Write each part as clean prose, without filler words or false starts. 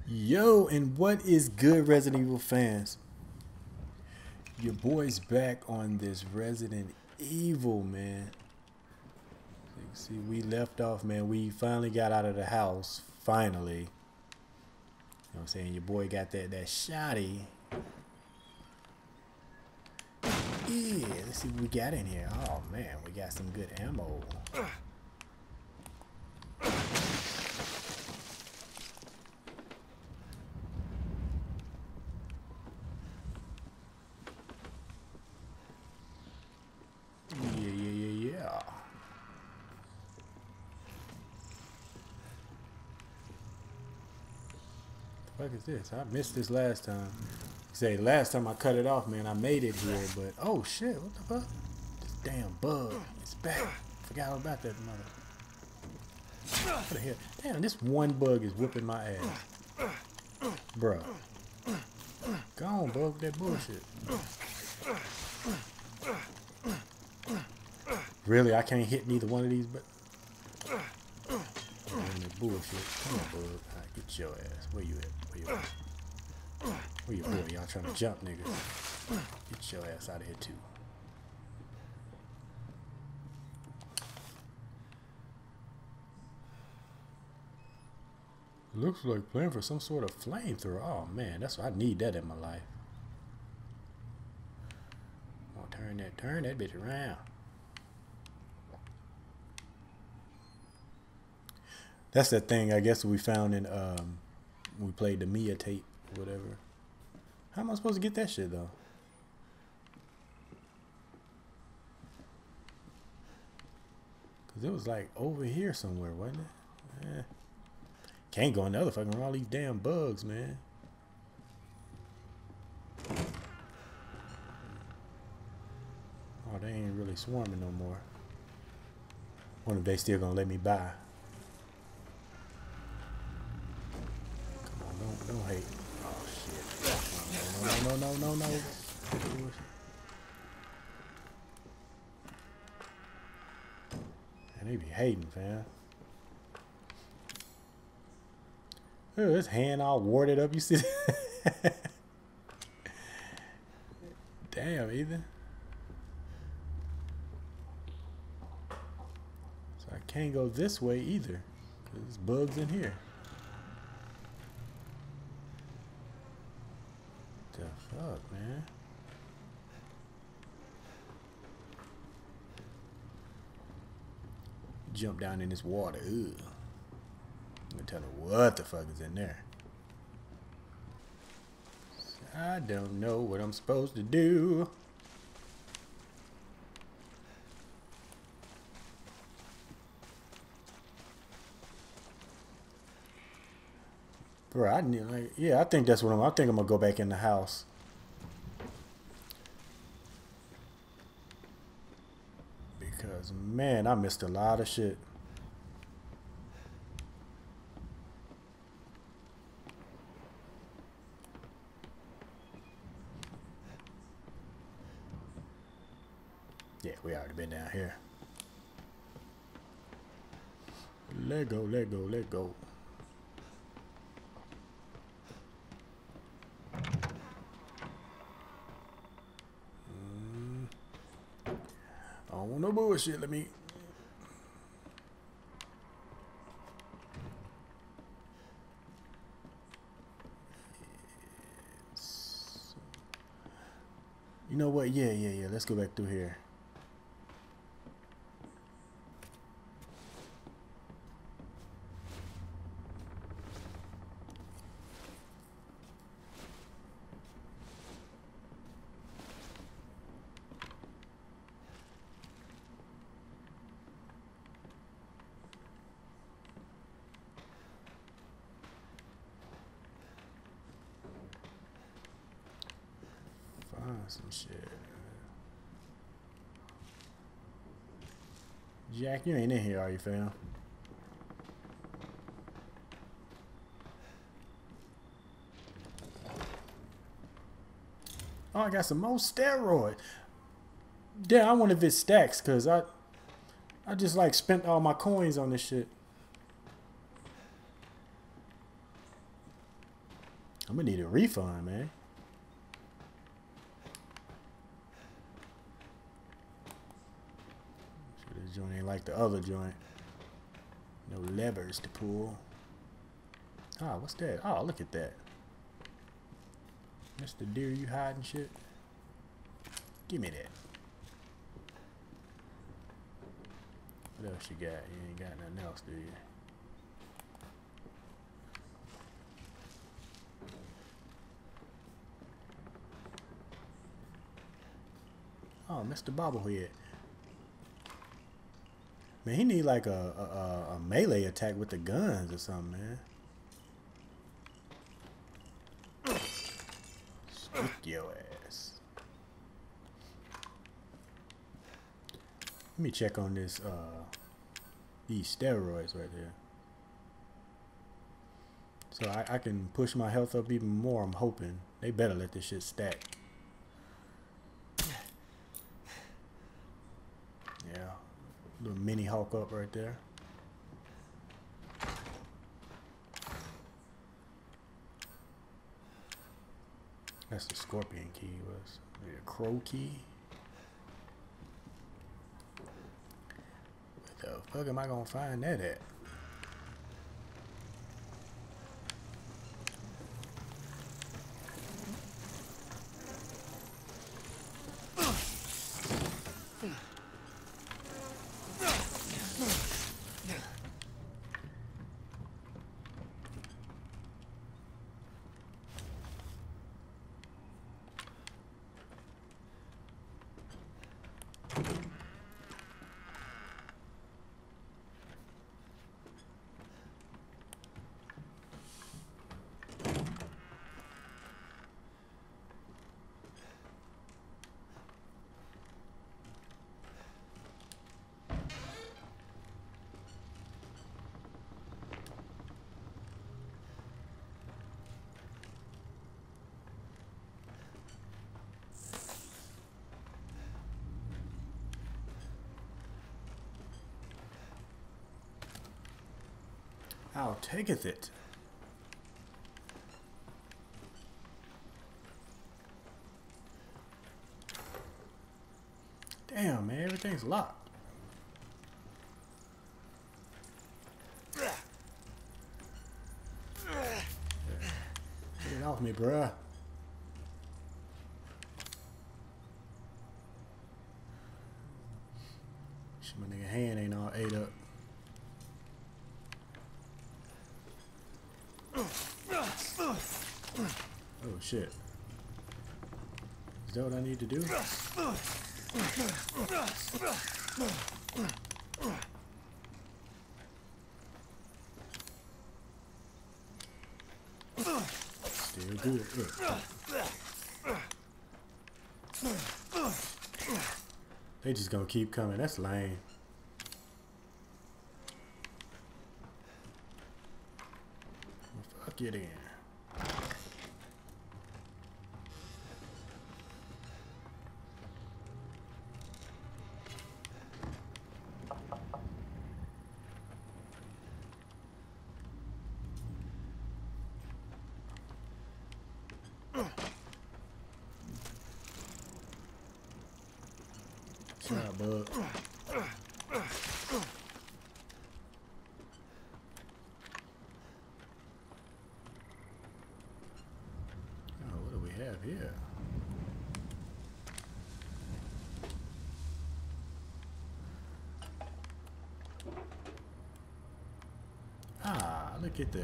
Yo, and what is good, Resident Evil fans? Your boy's back on this Resident Evil, man. See, we left off, man. We finally got out of the house. Finally. You know what I'm saying? Your boy got that shotty. Yeah, let's see what we got in here. Oh, man, we got some good ammo. Yeah. What the fuck is this? I missed this last time. Say last time I cut it off, man, I made it here, but oh shit, what the fuck? This damn bug, it's back. Forgot all about that mother. What the hell? Damn, this one bug is whooping my ass. Bruh. Go on, bug, with that bullshit. Really, I can't hit neither one of these, but that bullshit. Come on, bug. Alright, get your ass. Where you at? Where you at? Where you boy? Y'all trying to jump, nigga. Get your ass out of here, too. Looks like playing for some sort of flamethrower. Oh, man, that's what I need that in my life. I'm gonna turn that bitch around. That's that thing, I guess, we found in, we played the Mia tape, whatever. How am I supposed to get that shit, though? Because it was, like, over here somewhere, wasn't it? Eh. Can't go in the other fucking room, all these damn bugs, man. Oh, they ain't really swarming no more. Wonder if they still gonna let me by. Come on, don't hate. Oh, shit. No. And they be hating, fam. Look, his hand all warded up. You see that? Damn, Ethan. So I can't go this way either. Because there's bugs in here. What the fuck, man? Jump down in this water. Ugh. I'm gonna tell her what the fuck is in there. I don't know what I'm supposed to do. Bro, I need like, yeah, I think that's what I think I'm gonna go back in the house. Because man, I missed a lot of shit. Yeah, we already been down here. Let go. I don't want no bullshit. Let me. You know what? Yeah. Let's go back through here. Some shit. Jack, you ain't in here, are you, fam? Oh, I got some more steroid. Yeah, I wonder if it stacks, cause I just like spent all my coins on this shit. I'm gonna need a refund, man. Sure this joint ain't like the other joint. No levers to pull. Ah, what's that? Oh, look at that. Mr. Deer, you hiding shit? Give me that. What else you got? You ain't got nothing else, do you? Oh, Mr. Bobblehead. Man, he need like a melee attack with the guns or something, man. Stick your ass. Let me check on this, these steroids right there. So I can push my health up even more, I'm hoping. They better let this shit stack. Yeah. Little mini Hulk up right there. That's the scorpion key. Was maybe a crow key? Where the fuck am I gonna find that at? How taketh it? Damn, man, everything's locked. Get it off me, bruh. Shit, my nigga hand ain't all ate up. Oh shit. Is that what I need to do? Still good. They just gonna keep coming. That's lame. Well, fuck you then. Shut bud. Oh, what do we have here? Ah, look at that.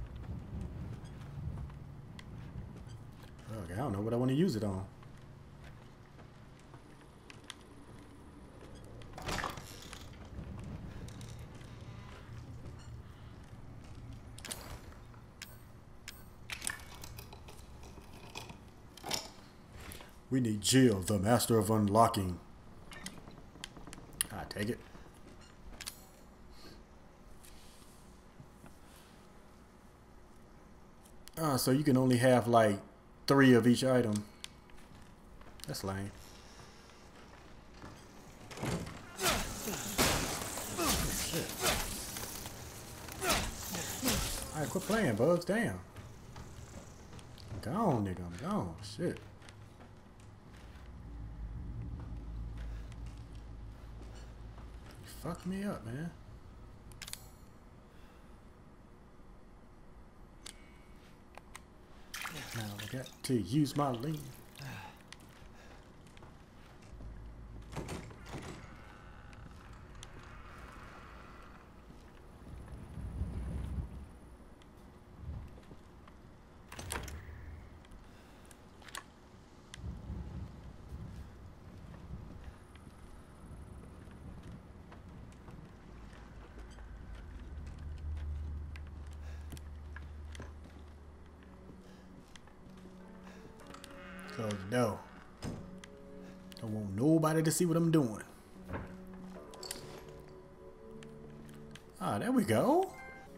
Okay, I don't know what I want to use it on. We need Jill, the master of unlocking. I take it. So you can only have like 3 of each item. That's lame. Oh, shit. Alright, quit playing, Bugs. Damn. gone, nigga. I'm gone. Shit. You fucked me up, man. Now I got to use my lean. Close the door. Don't want nobody to see what I'm doing. Ah, there we go.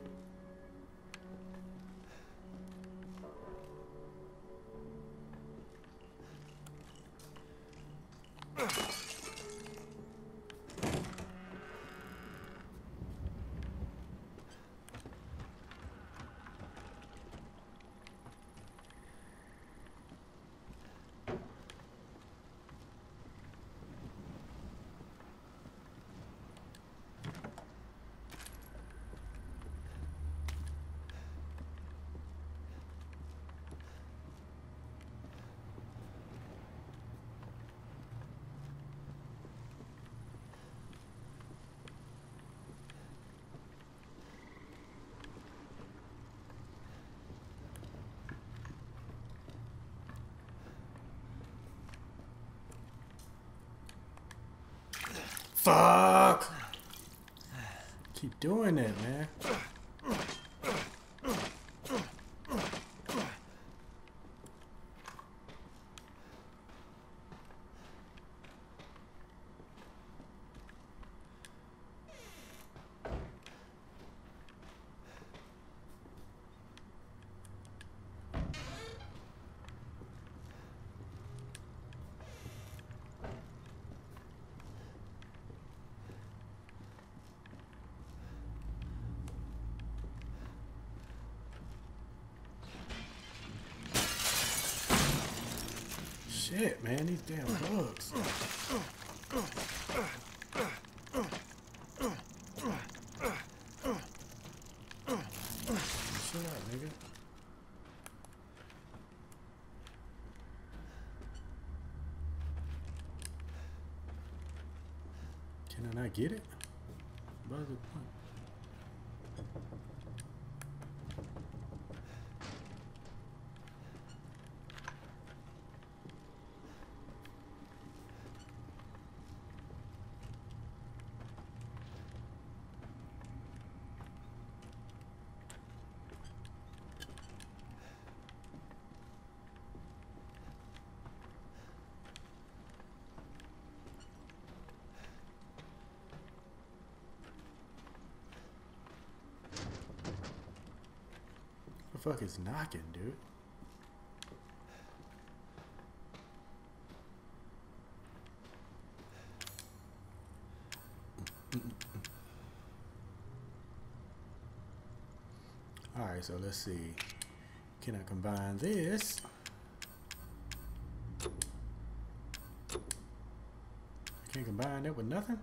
Fuck! Keep doing that, man. Shit, man, these damn bugs. Shut up, nigga. Can I not get it? What's the point? The fuck is knocking, dude? Alright, so let's see. Can I combine this? I can't combine that with nothing?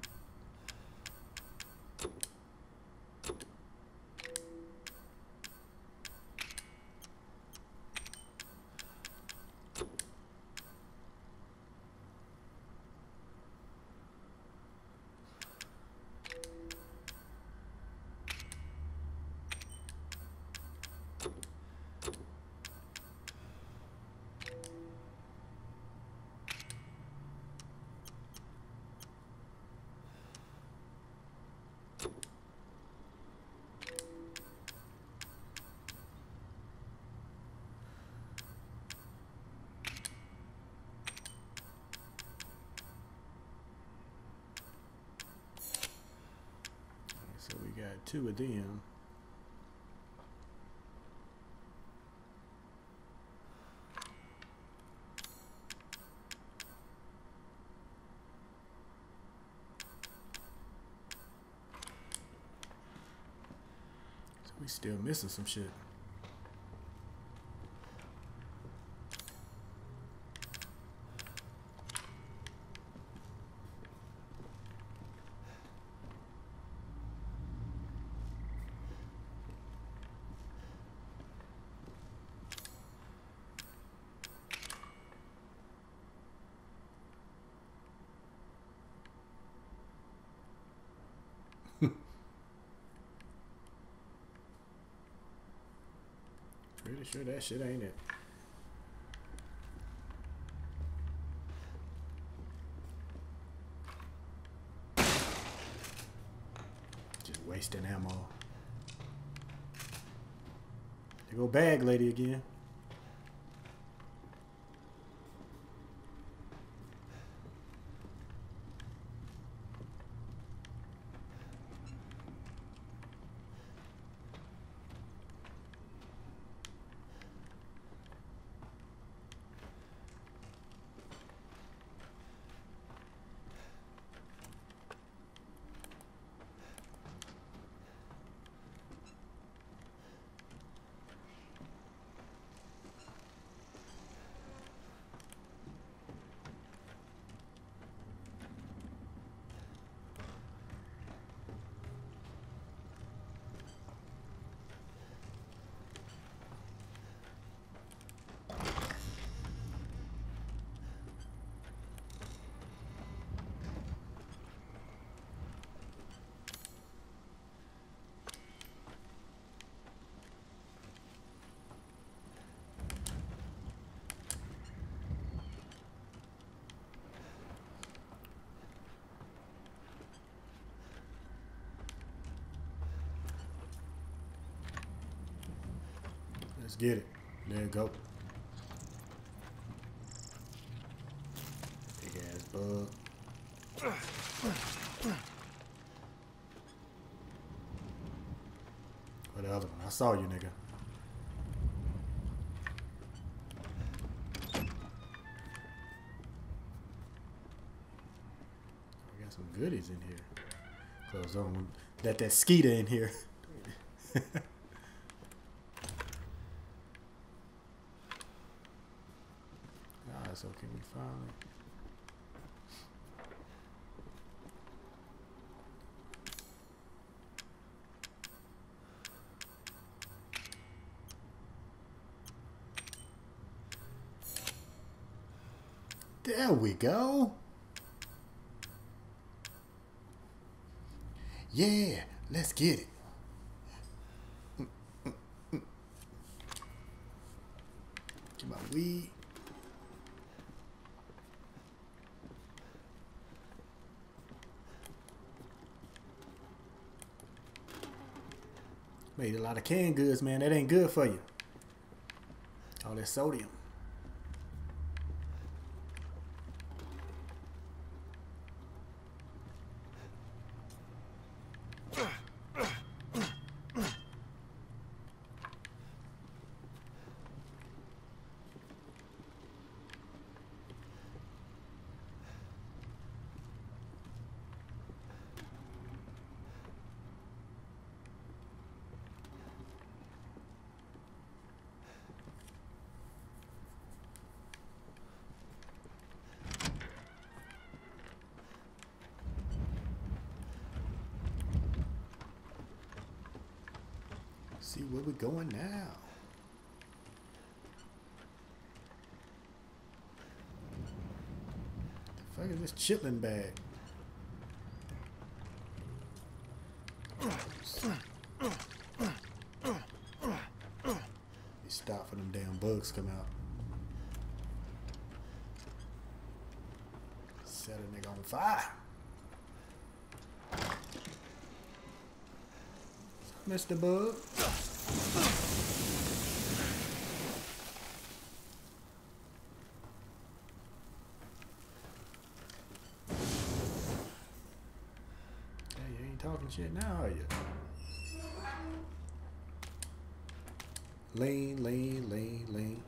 So we got two of them. So we still missing some shit. Pretty sure that shit ain't it. Just wasting ammo. There go bag lady again. Let's get it. There you go. Big ass bug. Where the other one? I saw you, nigga. We got some goodies in here. Close on. That skeeter in here. So can we finally? There we go. Yeah, let's get it. Get my weed. Made a lot of canned goods, man. That ain't good for you. All that sodium. See where we're going now. The fuck is this chitlin bag? You stop for them damn bugs come out. Set a nigga on fire. Mr. Bug. Hey, you ain't talking shit now, are you? Lean, lean, lean, lean.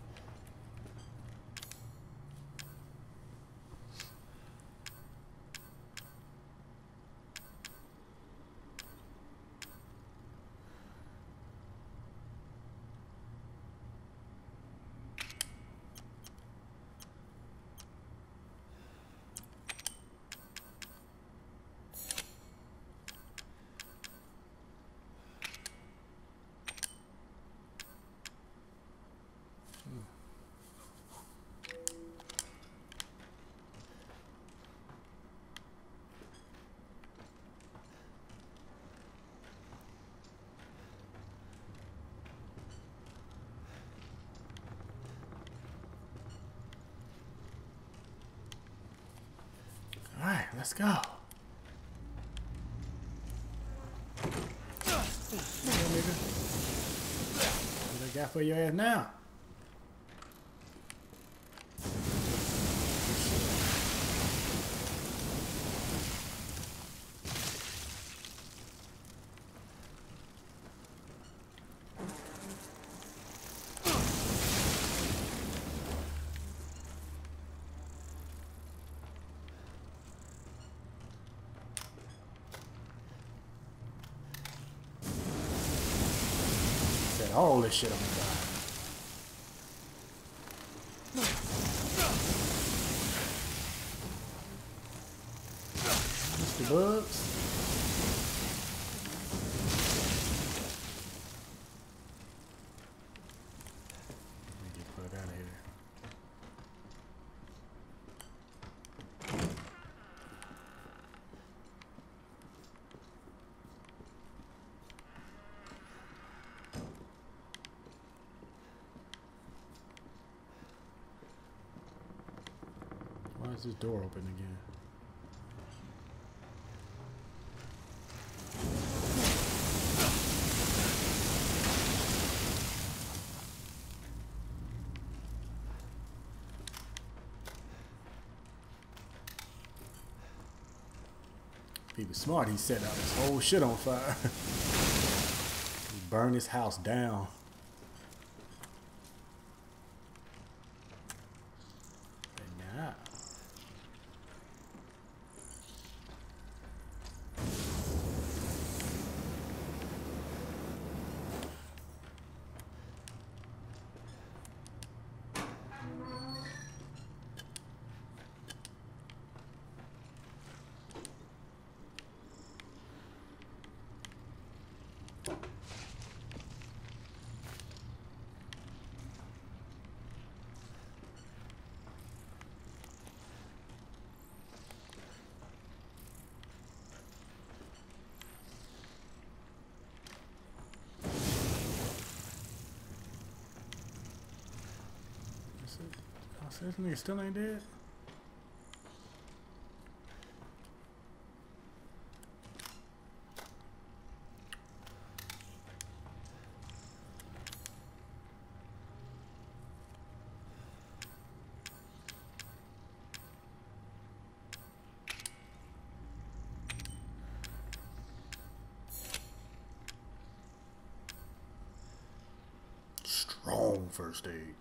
let's go. Yeah, nigga. What I got for your ass now? Set all this shit on fire. Mr. Bugs. Let me get the fuck out of here. Why is this door open again? If he was smart, he set out his whole shit on fire. He burned his house down. And now, so this nigga still ain't dead? Strong first aid.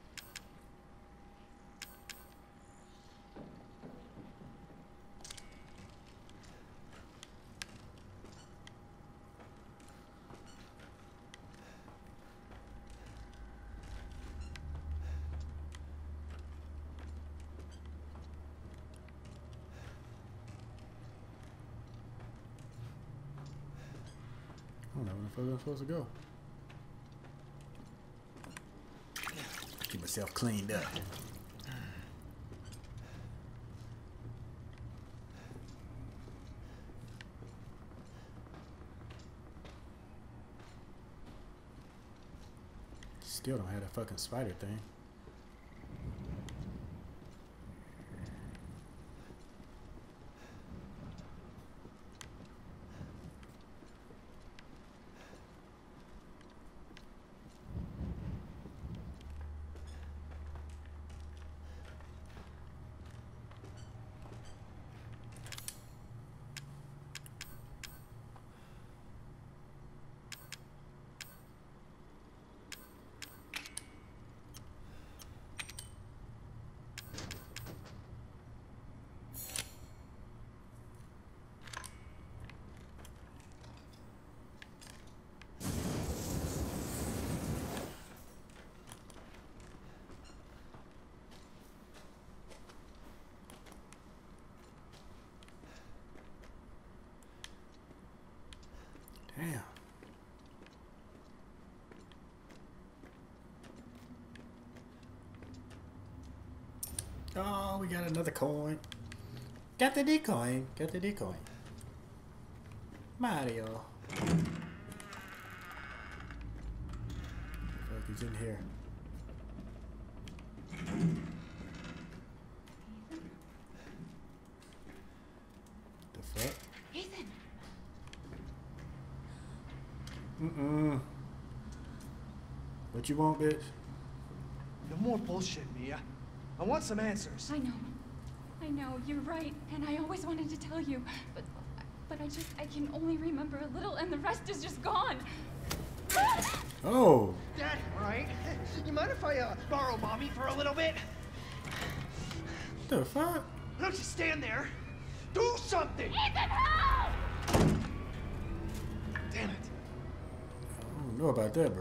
I don't know where I'm supposed to go. Keep myself cleaned up. Still don't have that fucking spider thing. Damn. Oh, we got another coin. Got the decoin. Got the decoin. Mario. What the fuck is in here? Mm-mm. What you want, bitch? No more bullshit, Mia. I want some answers. I know, you're right, and I always wanted to tell you, but I can only remember a little, and the rest is just gone. Oh. Dad, right? You mind if I borrow Mommy for a little bit? The fuck? Don't you stand there. Do something! Ethan, help! Damn it. I don't know about that, bro.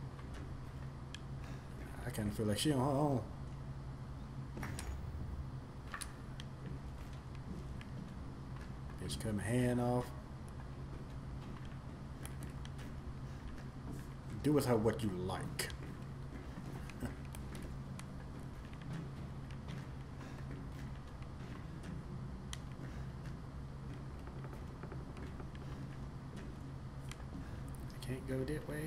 I kind of feel like she on her own. Bitch, cut my hand off. Do with her what you like. I can't go that way.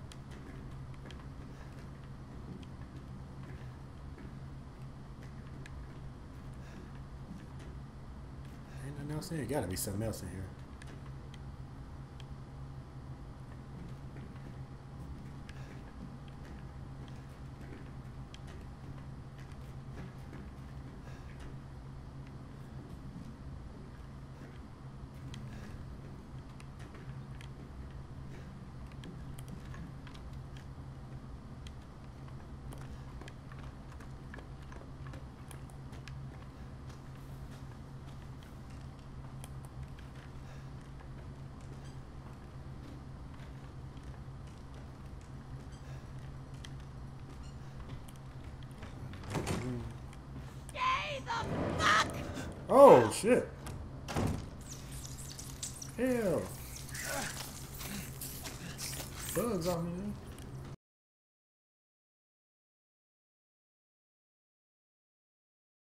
Ain't nothing else in here. Gotta be something else in here. Oh shit! Hell! Bugs on me.